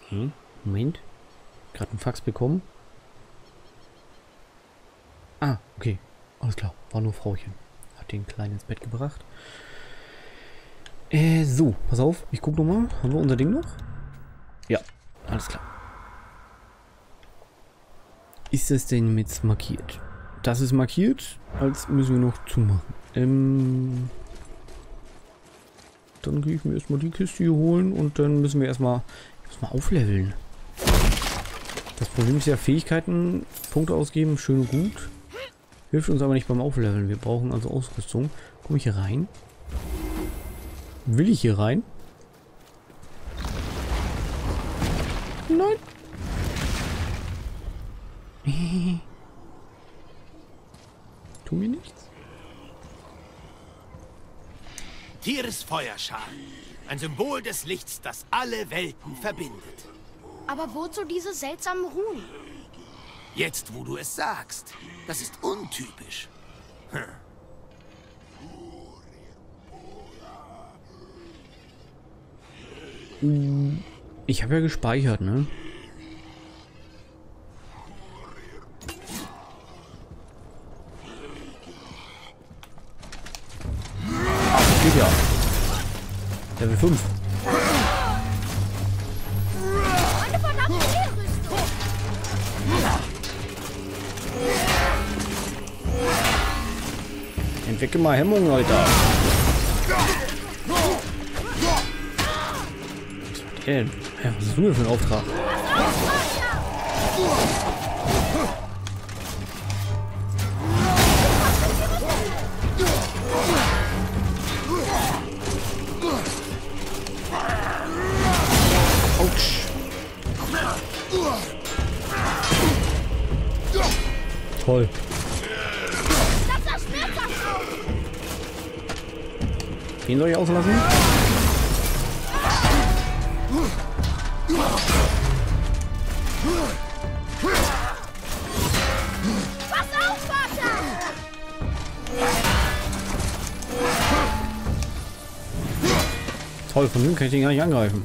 Moment. Gerade einen Fax bekommen. Ah, okay. Alles klar. War nur Frauchen. Hat den Kleinen ins Bett gebracht. So. Pass auf. Ich guck nochmal. Haben wir unser Ding noch? Ja. Alles klar. Ist das denn jetzt markiert? Das ist markiert. Als müssen wir noch zumachen. Dann gehe ich mir erstmal die Kiste hier holen und dann müssen wir erstmal aufleveln. Das Problem ist ja, Fähigkeiten, Punkte ausgeben, schön und gut. Hilft uns aber nicht beim Aufleveln. Wir brauchen also Ausrüstung. Komme ich hier rein? Will ich hier rein? Nein. Tu mir nichts. Tiris Feuerschal. Ein Symbol des Lichts, das alle Welten verbindet. Aber wozu diese seltsamen Runen? Jetzt, wo du es sagst. Das ist untypisch. Ich habe ja gespeichert, ne? Geht ja. Level 5. Eine verdammte Rüstung! Entwickel mal Hemmungen, Alter. Ja, was ist du denn für ein Auftrag? Autsch. Toll. Den soll ich auslassen? Pass auf, Vater! Toll, von dem kann ich den gar nicht angreifen.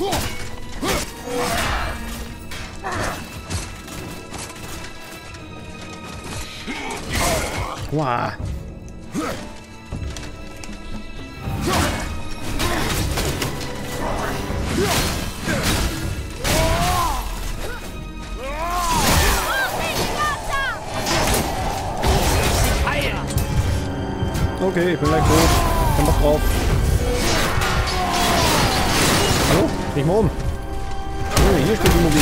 Wow. Okay, ich bin gleich tot. Komm doch drauf. Hallo? Dreh mal um. Oh, hier steht die Mobil.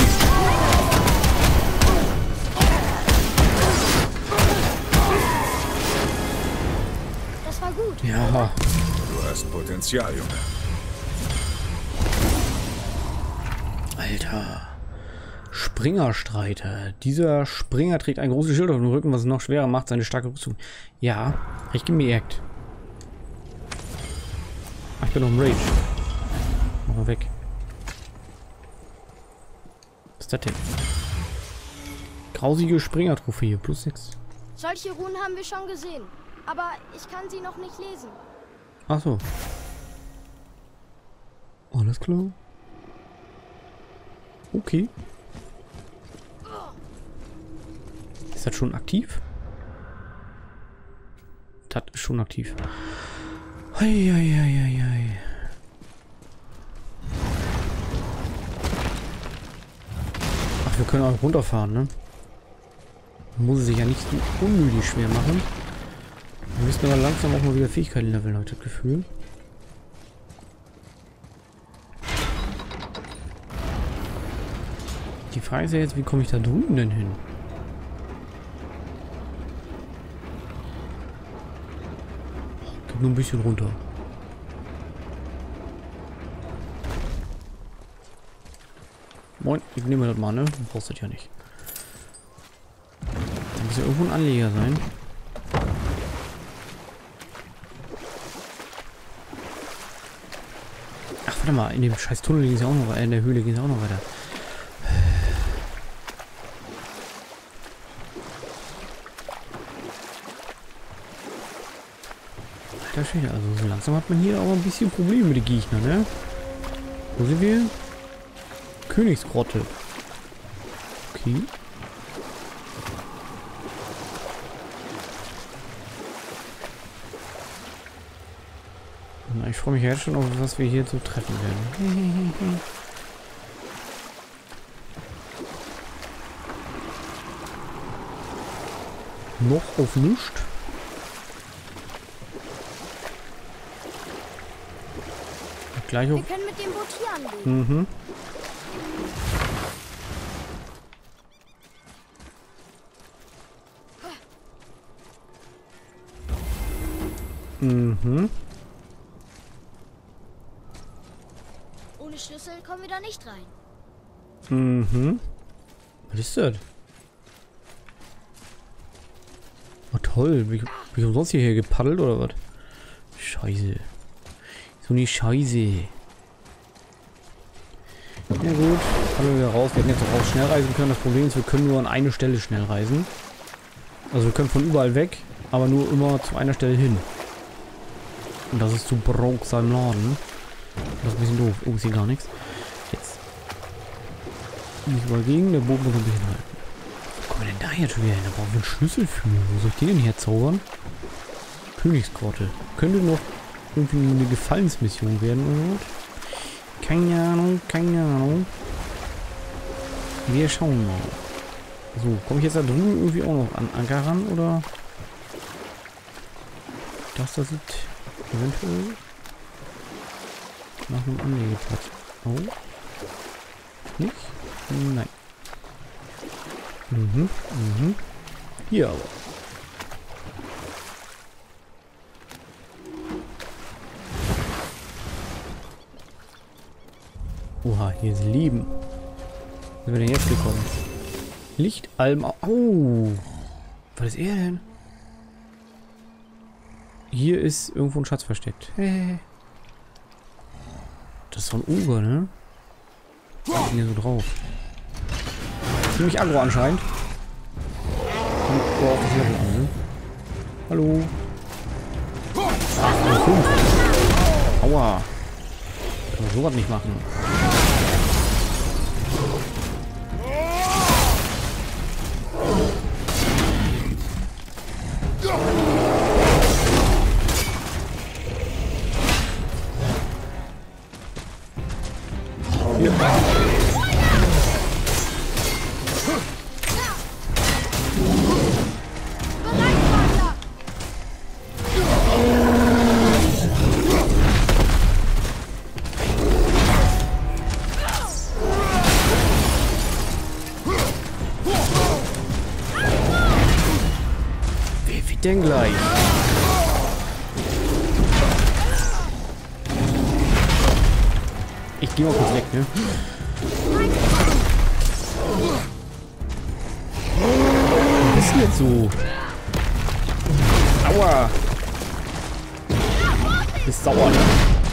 Das war gut. Ja. Du hast Potenzial, Junge. Alter. Springerstreiter. Dieser Springer trägt ein großes Schild auf dem Rücken, was es noch schwerer macht, seine starke Rüstung. Ja, hab ich gemerkt. Ach, ich bin noch im Rage. Mach mal weg. Was ist das denn? Grausige Springer-Trophäe, plus 6. Solche Runen haben wir schon gesehen. Aber ich kann sie noch nicht lesen. Ach so. Alles klar. Okay. Ist das schon aktiv? Das ist schon aktiv. Heieieiei. Ach, wir können auch runterfahren, ne? Muss es sich ja nicht so unnötig schwer machen. Wir müssen aber langsam auch mal wieder Fähigkeiten leveln, heute das Gefühl. Die Frage ist ja jetzt, wie komme ich da drüben denn hin? Geht nur ein bisschen runter. Moin, ich nehme das mal, ne? Du brauchst das ja nicht. Da muss ja irgendwo ein Anleger sein. Ach, warte mal, in dem scheiß Tunnel ging es ja auch noch weiter. In der Höhle ging es auch noch weiter. Alter Schwede, also so langsam hat man hier auch ein bisschen Probleme mit den Gegnern, ne? Wo sind wir? Königsgrotte. Okay. Na, ich freue mich jetzt schon auf, was wir hier so treffen werden. Noch auf nichts. Gleich auf. Wir können mit dem Boot hier anlegen. Mhm. Mhm. Ohne Schlüssel kommen wir da nicht rein. Mhm. Was ist das? Oh toll. Bin ich umsonst hierher gepaddelt oder was? Scheiße. So eine Scheiße. Ja gut. Paddeln wir raus. Wir hätten jetzt auch raus schnell reisen können. Das Problem ist, wir können nur an eine Stelle schnell reisen. Also wir können von überall weg, aber nur immer zu einer Stelle hin. Und das ist zu broke seinem Laden. Das ist ein bisschen doof. Oh, ich sehe gar nichts. Jetzt. Nicht übergegen, der Boot muss ein bisschen halten. Wo kommen wir denn da jetzt schon wieder hin? Da brauchen wir einen Schlüssel für. Wo soll ich den denn herzaubern? Königsgrotte. Könnte noch irgendwie eine Gefallensmission werden oder was? Keine Ahnung, keine Ahnung. Wir schauen mal. So, komme ich jetzt da drüben irgendwie auch noch an Anker ran, oder? Das sieht eventuell nach einem Anlegeplatz. Oh. Nicht? Nein. Mhm, mhm. Hier aber. Oha, hier ist Leben. Wo sind wir denn jetzt gekommen? Lichtalm. Oh! Was ist er denn? Hier ist irgendwo ein Schatz versteckt. Das ist so ein Oger, ne? Was ist denn hier so drauf? Ziemlich aggro anscheinend. Kommt auf das Level an, ne? Hallo? 8,5. Aua. Kann man sowas nicht machen. Hier. Wer wird denn gleich? Ich geh mal kurz weg, ne? Was ist denn jetzt so? Aua! Ist sauer, ne?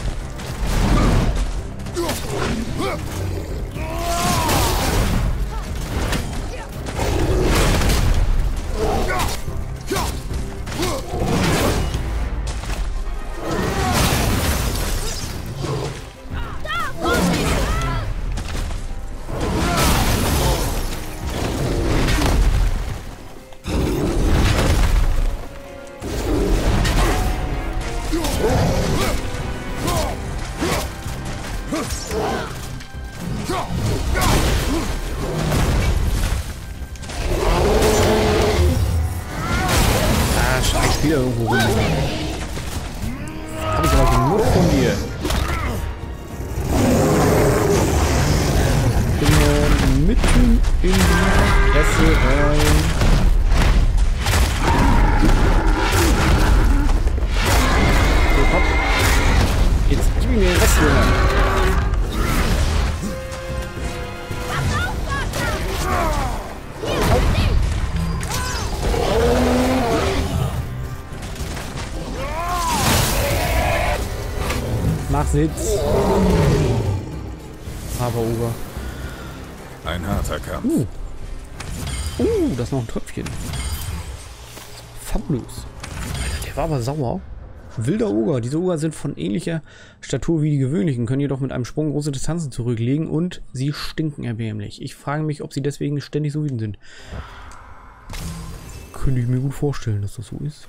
Wieder irgendwo rum. Hab ich aber genug von dir. Genau mitten in die Fresse rein. So, komm. Jetzt gib mir den Rest, Junge. Mach Sitz. Aber Ober. Ein harter Kampf. Das ist noch ein Tröpfchen. Fabulous. Alter, der war aber sauer. Wilder Oger. Diese Oger sind von ähnlicher Statur wie die gewöhnlichen, können jedoch mit einem Sprung große Distanzen zurücklegen und sie stinken erbärmlich. Ich frage mich, ob sie deswegen ständig so wütend sind. Könnte ich mir gut vorstellen, dass das so ist.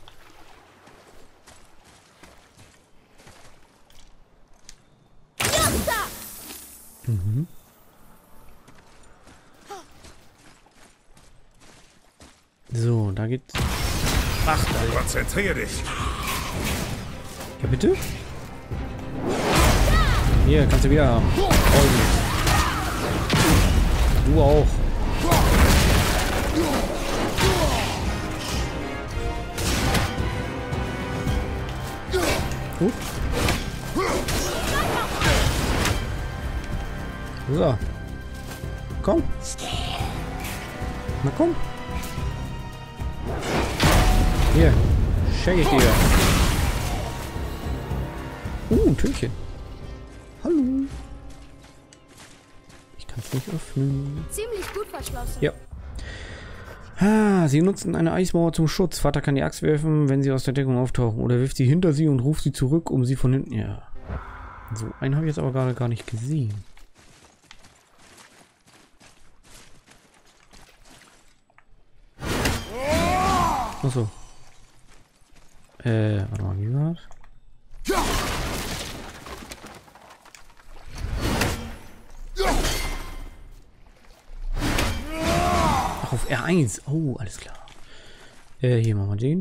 Mhm. So, da geht's. Ach, da. Konzentrier dich. Ja, bitte? Hier, kannst du wieder haben. Du auch. Gut. So. Komm. Na komm. Hier. Schenke ich dir. Ein Türchen. Hallo. Ich kann es nicht öffnen. Ziemlich gut verschlossen. Ja. Ah, sie nutzen eine Eismauer zum Schutz. Vater kann die Axt werfen, wenn sie aus der Deckung auftauchen. Oder wirft sie hinter sie und ruft sie zurück, um sie von hinten... Ja. So, einen habe ich jetzt aber gerade gar nicht gesehen. Achso. Warte mal, wie war's? Ach, auf R1. Oh, alles klar. Hier machen wir den.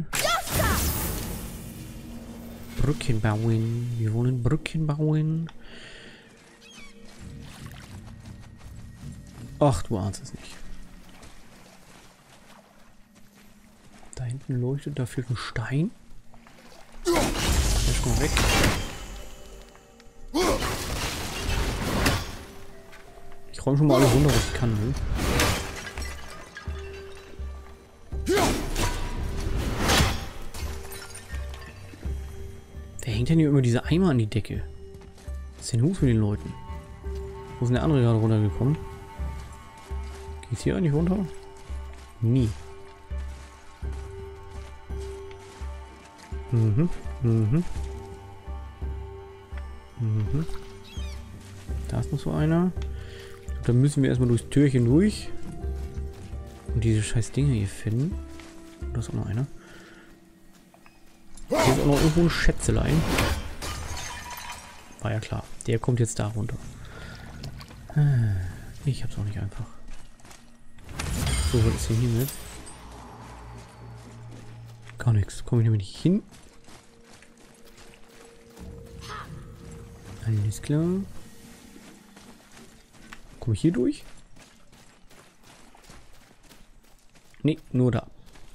Brücken bauen. Wir wollen Brücken bauen. Ach, du ahnst es nicht. Da hinten leuchtet, da fehlt ein Stein. Der ist schon weg. Ich räume schon mal alles runter, was ich kann. Ne? Wer hängt denn hier immer diese Eimer an die Decke? Was ist denn los mit den Leuten? Wo ist denn der andere gerade runtergekommen? Geht's hier eigentlich runter? Nie. Mhm. Da ist noch so einer. Da müssen wir erstmal durchs Türchen durch. Und diese scheiß Dinge hier finden. Da ist auch noch einer. Hier ist auch noch irgendwo ein Schätzelein. War ja klar. Der kommt jetzt da runter. Ich hab's auch nicht einfach. So, was ist denn hier mit? Gar nichts. Komme ich nämlich nicht hin. Alles klar. Komme ich hier durch? Nee, nur da.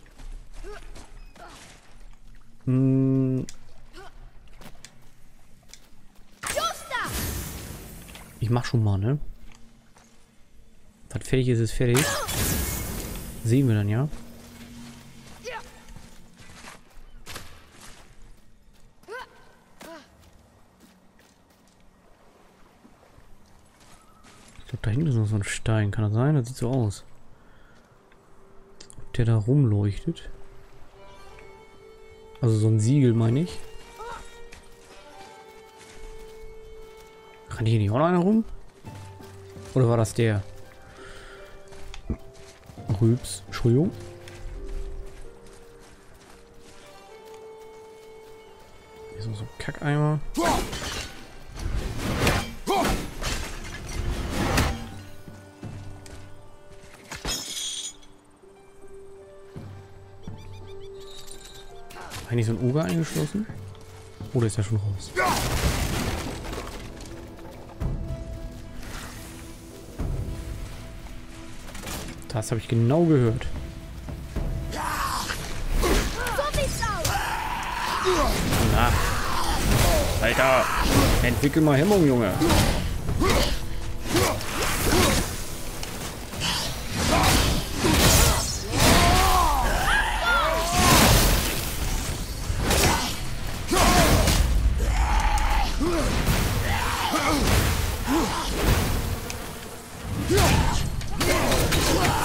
Ich mach schon mal, ne? Was fertig ist, ist fertig. Sehen wir dann, ja? Ich glaube, da hinten ist noch so ein Stein. Kann das sein? Das sieht so aus. Ob der da rumleuchtet. Also so ein Siegel, meine ich. Rennt hier nicht auch noch einer rum? Oder war das der? Rübs. Entschuldigung. Hier ist noch so ein Kackeimer. Eigentlich so ein Oger eingeschlossen? Oder ist er schon raus? Das habe ich genau gehört. Na. Alter, entwickel mal Hemmung, Junge.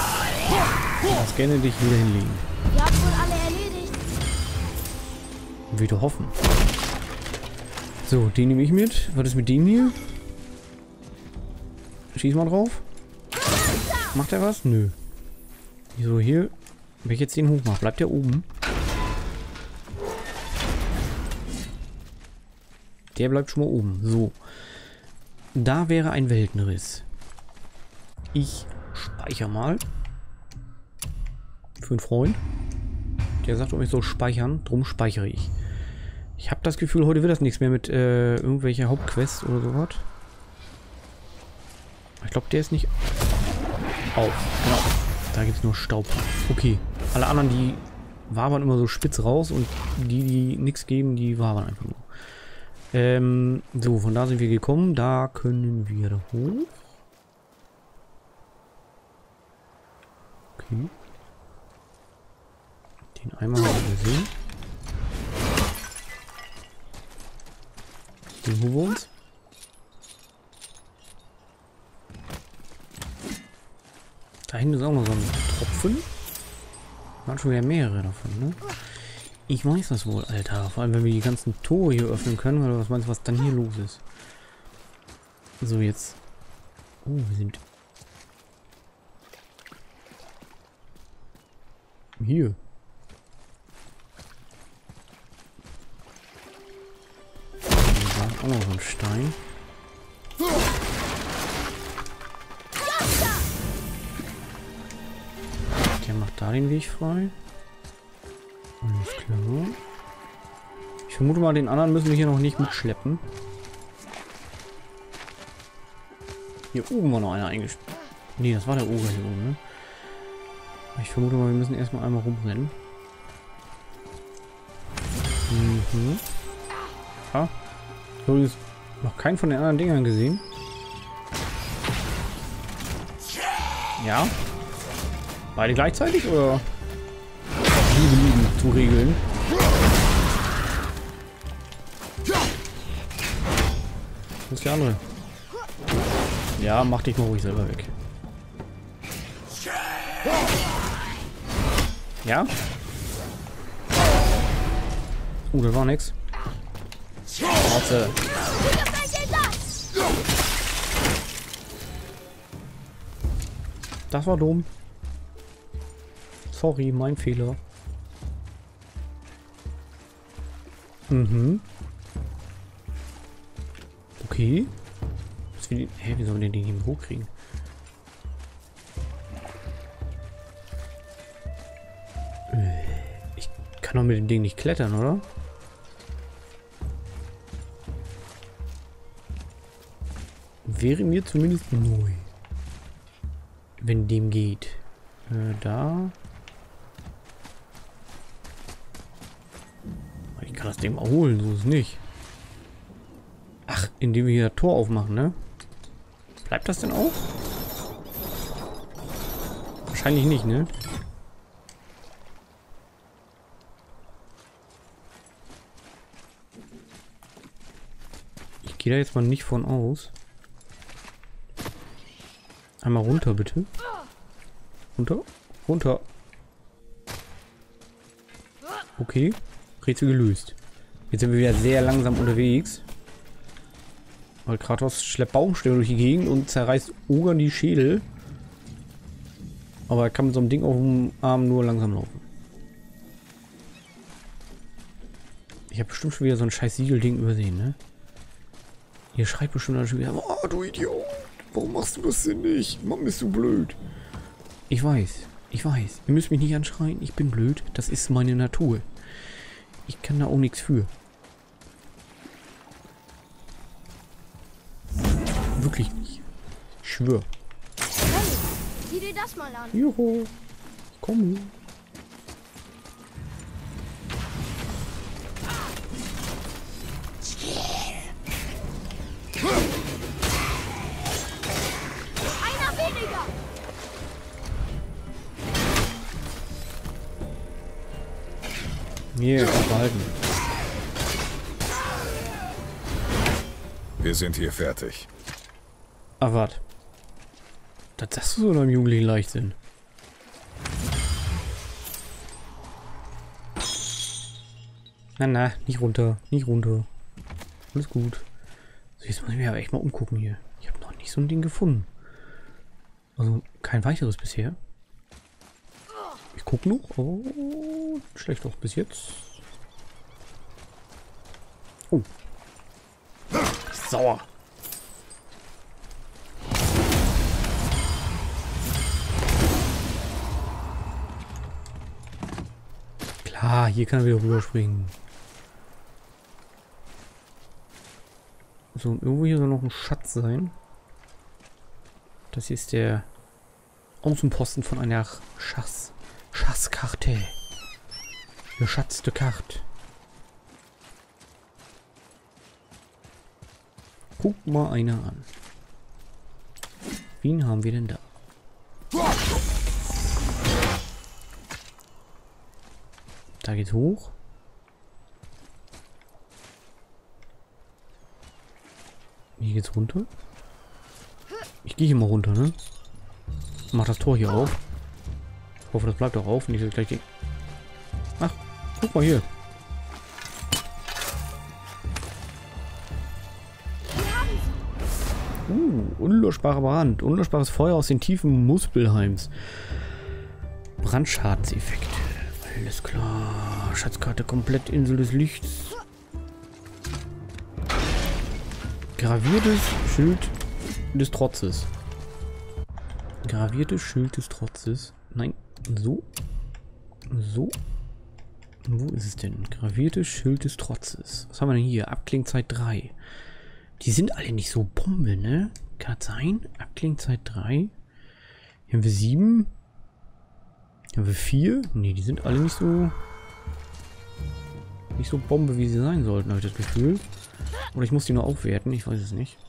Gerne dich wieder hinlegen. Ihr habt wohl alle erledigt. Wieder hoffen. So, den nehme ich mit. Was ist mit dem hier? Schieß mal drauf. Macht er was? Nö. So, hier. Wenn ich jetzt den hochmache, bleibt der oben? Der bleibt schon mal oben. So. Da wäre ein Weltenriss. Ich speichere mal. Für einen Freund. Der sagt, ich soll speichern. Drum speichere ich. Ich habe das Gefühl, heute wird das nichts mehr mit irgendwelcher Hauptquests oder sowas. Ich glaube, der ist nicht auf. Genau. Da gibt es nur Staub. Okay. Alle anderen, die wabern immer so spitz raus und die nichts geben, die wabern einfach nur. So, von da sind wir gekommen. Da können wir hoch. Okay. Den einmal haben wir gesehen. Den holen wir uns. Da hinten ist auch noch so ein Tropfen. Waren schon wieder mehrere davon, ne? Ich weiß das wohl, Alter. Vor allem, wenn wir die ganzen Tore hier öffnen können. Oder was meinst du, was dann hier los ist? So, jetzt. Oh, wir sind hier. Da ist auch noch so ein Stein. Der macht da den Weg frei. Alles klar. Ich vermute mal, den anderen müssen wir hier noch nicht mitschleppen. Hier oben war noch einer eingespielt. Nee, das war der Oger hier oben, ne? Ich vermute mal, wir müssen erstmal einmal rumrennen. Mhm. Ah. Ich habe jetzt noch keinen von den anderen Dingern gesehen. Ja. Beide gleichzeitig oder? Die belieben zu regeln. Wo ist der andere? Ja, mach dich mal ruhig selber weg. Ja? Das war nix. Warte. Das war dumm. Sorry, mein Fehler. Mhm. Okay. Hä, wie sollen wir den hier hochkriegen? Ich kann doch mit dem Ding nicht klettern, oder? Wäre mir zumindest neu. Wenn dem geht. Da. Ich kann das Ding mal holen, so ist es nicht. Ach, indem wir hier das Tor aufmachen, ne? Bleibt das denn auch? Wahrscheinlich nicht, ne? Ich gehe da jetzt mal nicht von aus. Einmal runter, bitte. Runter. Runter. Okay. Rätsel gelöst. Jetzt sind wir wieder sehr langsam unterwegs. Weil Kratos schleppt Baumstämme durch die Gegend und zerreißt Ogern die Schädel. Aber er kann mit so einem Ding auf dem Arm nur langsam laufen. Ich habe bestimmt schon wieder so ein scheiß Siegelding übersehen, ne? Hier schreit bestimmt schon wieder, oh, du Idiot. Warum machst du das denn nicht? Mann, bist du blöd. Ich weiß. Ich weiß. Ihr müsst mich nicht anschreien. Ich bin blöd. Das ist meine Natur. Ich kann da auch nichts für. Wirklich nicht. Ich schwör. Hey, sieh dir das mal an. Juhu. Komm. Einer weniger. Hier, behalten. Wir sind hier fertig. Ach, warte. Das sagst du so in einem jugendlichen Leichtsinn. Na, nicht runter. Nicht runter. Alles gut. So, jetzt muss ich mir aber echt mal umgucken hier. Ich habe noch nicht so ein Ding gefunden. Also, kein weiteres bisher. Ich gucke noch. Oh, schlecht auch bis jetzt. Oh. Sauer. Klar, hier kann er wieder rüberspringen. So, und irgendwo hier soll noch ein Schatz sein. Das hier ist der Außenposten von einer Schatzkarte. Geschatzte Karte. Guck mal einer an. Wen haben wir denn da? Da geht's hoch. Hier geht's runter. Ich gehe hier mal runter, ne? Mach das Tor hier auf. Ich hoffe, das bleibt auch auf. Nicht gleich die... Ach, guck mal hier. Unlöschbare Brand. Unlöschbares Feuer aus den Tiefen Muspelheims. Brandschadenseffekt. Alles klar. Schatzkarte komplett Insel des Lichts. Graviertes Schild des Trotzes. Graviertes Schild des Trotzes. Nein. So. So. Wo ist es denn? Graviertes Schild des Trotzes. Was haben wir denn hier? Abklingzeit 3. Die sind alle nicht so Bombe, ne? Kann das sein? Abklingzeit 3. Hier haben wir 7. Hier haben wir 4. Ne, die sind alle nicht so... Nicht so Bombe, wie sie sein sollten, habe ich das Gefühl. Oder ich muss die nur aufwerten, ich weiß es nicht.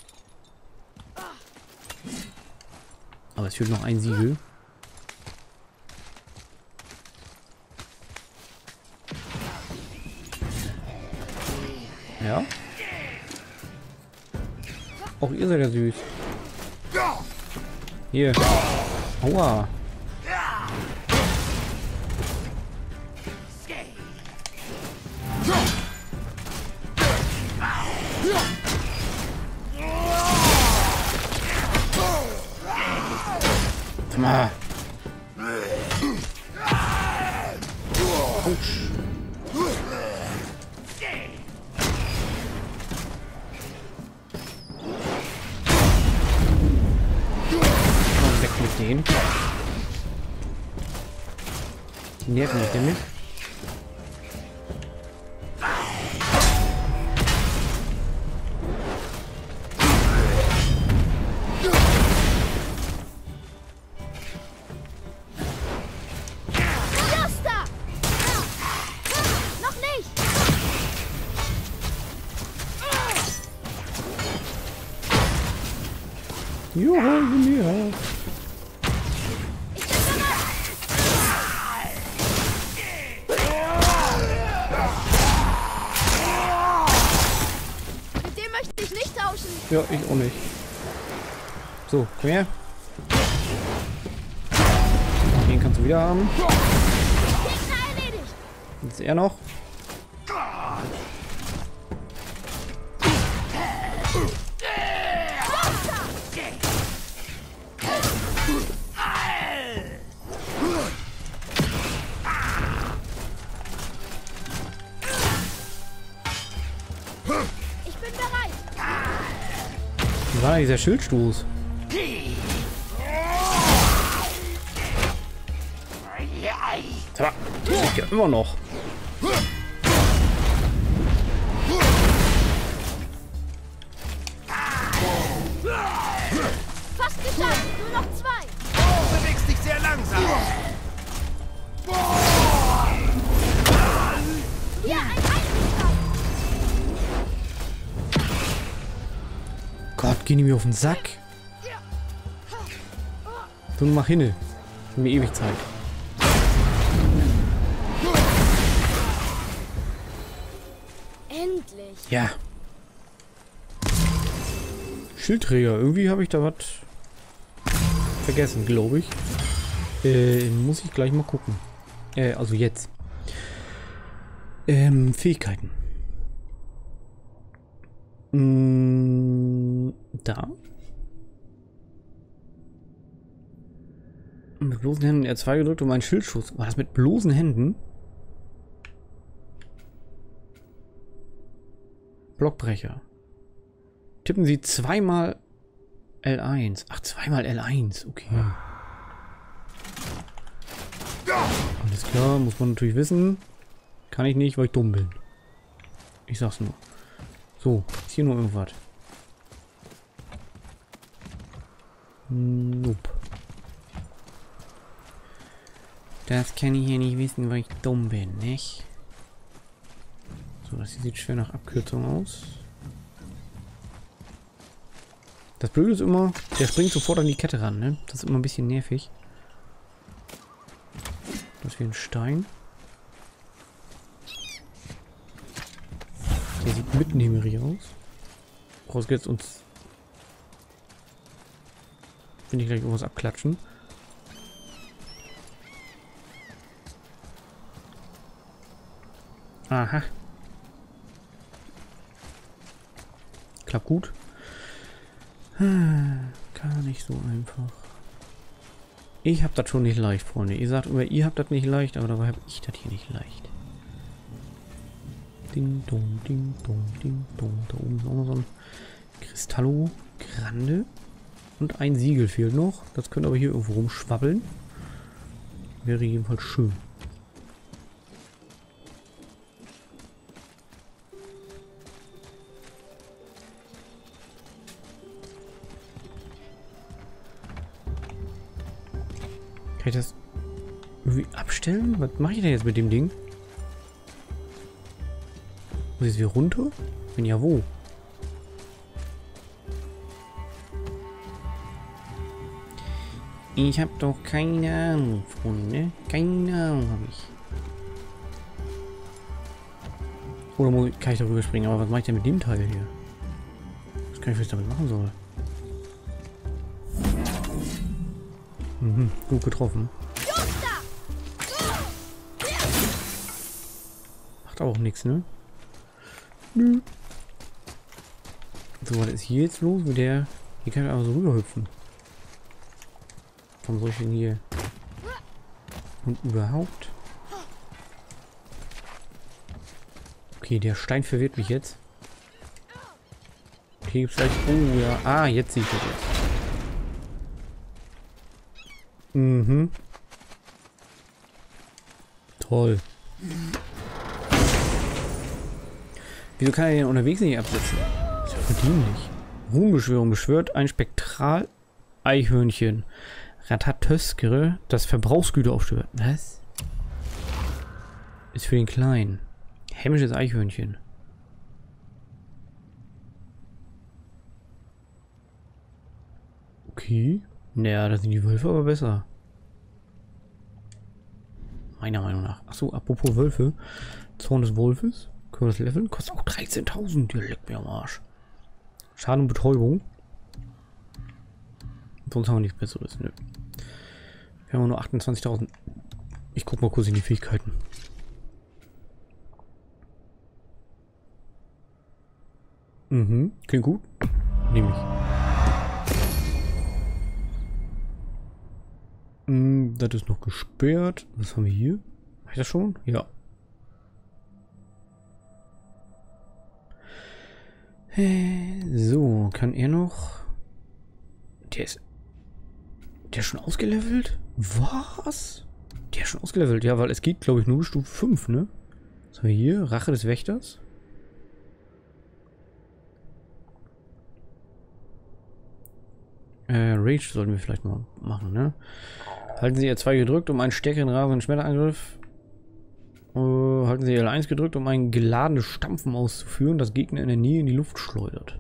Aber es fehlt noch ein Siegel. Ja. Auch ihr seid ja süß. Hier. Aua. Mal. Autsch. Weg mit denen. Die nerven mich damit. Juhu, mir. Mit dem möchte ich nicht tauschen. Ja, ich auch nicht. So, komm her. Den kannst du wieder haben. Gegner erledigt. Jetzt er noch. Wie war denn dieser Schildstoß? Tja, das liegt ja immer noch. Fast geschafft. Nur noch 2. Du bewegst dich sehr langsam. Hier, ein Eisenschlag. Gott, gehen die mir auf den Sack. So, mach hinne. Für mir ewig Zeit. Endlich. Ja. Schildträger. Irgendwie habe ich da was vergessen, glaube ich. Muss ich gleich mal gucken. Also jetzt. Fähigkeiten. Da. Mit bloßen Händen R2 gedrückt um einen Schildschuss. War das mit bloßen Händen? Blockbrecher. Tippen Sie zweimal L1. Ach, zweimal L1. Okay. Alles klar, muss man natürlich wissen. Kann ich nicht, weil ich dumm bin. Ich sag's nur. So, ist hier nur irgendwas. Nope. Das kann ich hier nicht wissen, weil ich dumm bin, nicht? So, das hier sieht schwer nach Abkürzung aus. Das Blöde ist immer, der springt sofort an die Kette ran, ne? Das ist immer ein bisschen nervig. Das ist wie ein Stein. Der sieht mitten himmelig aus. Raus geht's uns. Will ich gleich irgendwas abklatschen. Aha. Klappt gut. Gar nicht so einfach. Ich hab das schon nicht leicht, Freunde. Ihr sagt immer, ihr habt das nicht leicht, aber dabei habe ich das hier nicht leicht. Ding dong, ding dong, ding dong. Da oben ist auch noch so ein Cristallo Grande. Und ein Siegel fehlt noch. Das könnte aber hier irgendwo rumschwabbeln. Wäre jedenfalls schön. Kann ich das irgendwie abstellen? Was mache ich denn jetzt mit dem Ding? Muss ich jetzt wieder runter? Wenn ja, wo? Ich habe doch keine Ahnung, Freunde. Keine Ahnung habe ich. Oder kann ich darüber springen? Aber was mache ich denn mit dem Teil hier? Was kann ich jetzt damit machen soll? Mhm, gut getroffen. Macht auch nichts, ne? Nö. So, was ist hier jetzt los mit der? Hier kann ich aber so rüberhüpfen. Warum soll ich denn hier? Und überhaupt? Okay, der Stein verwirrt mich jetzt. Okay, gibt's gleich. Oh ja. Ah, jetzt sehe ich das jetzt. Mhm. Toll. Wieso kann er den unterwegs nicht absetzen? Das ist ja verdienlich. Ruhmbeschwörung beschwört ein Spektral-Eichhörnchen. Ratatöskere, das Verbrauchsgüter aufstört. Was? Ist für den Kleinen. Hämisches Eichhörnchen. Okay. Naja, da sind die Wölfe aber besser. Meiner Meinung nach. Achso, apropos Wölfe. Zorn des Wolfes. Können wir das leveln? Kostet auch 13.000. Der leckt mir am Arsch. Schaden und Betäubung. Sonst haben wir nichts Besseres. Nö. Wir haben nur 28.000. Ich guck mal kurz in die Fähigkeiten. Mhm. Klingt gut. Nehme ich. Das ist noch gesperrt. Was haben wir hier? Habe ich das schon? Ja. So, kann er noch... Der ist schon ausgelevelt? Was? Der ist schon ausgelevelt. Ja, weil es geht, glaube ich, nur bis Stufe 5, ne? Was haben wir hier? Rache des Wächters. Rage sollten wir vielleicht mal machen, ne? Halten Sie R2 gedrückt, um einen stärkeren rasenden Schmetterangriff. Halten Sie L1 gedrückt, um ein geladenes Stampfen auszuführen, das Gegner in der Nähe in die Luft schleudert.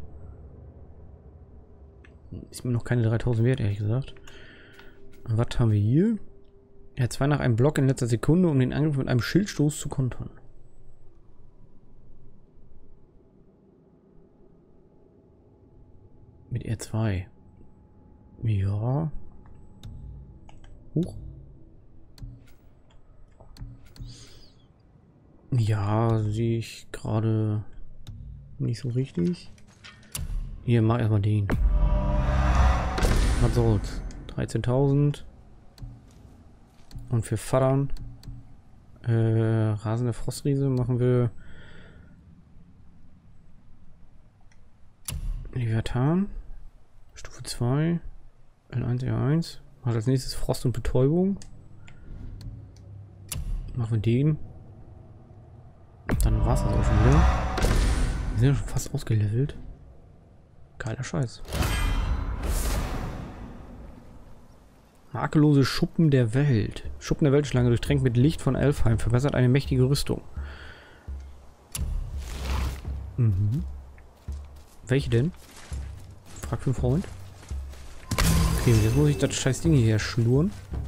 Ist mir noch keine 3000 wert, ehrlich gesagt. Was haben wir hier? R2 nach einem Block in letzter Sekunde, um den Angriff mit einem Schildstoß zu kontern. Mit R2. Ja. Huch. Ja, sehe ich gerade nicht so richtig. Hier, mach erstmal den. Was soll's? 13.000. Und für Vatern. Rasende Frostriese machen wir. Leviathan. Stufe 2. L1, R1. Macht als nächstes Frost und Betäubung. Machen wir den. Dann war es das auch schon wieder. Wir sind ja schon fast ausgelevelt. Geiler Scheiß. Makellose Schuppen der Welt. Schuppen der Weltschlange durchtränkt mit Licht von Elfheim. Verbessert eine mächtige Rüstung. Mhm. Welche denn? Frag für einen Freund. Okay, jetzt muss ich das scheiß Ding hier schnurren.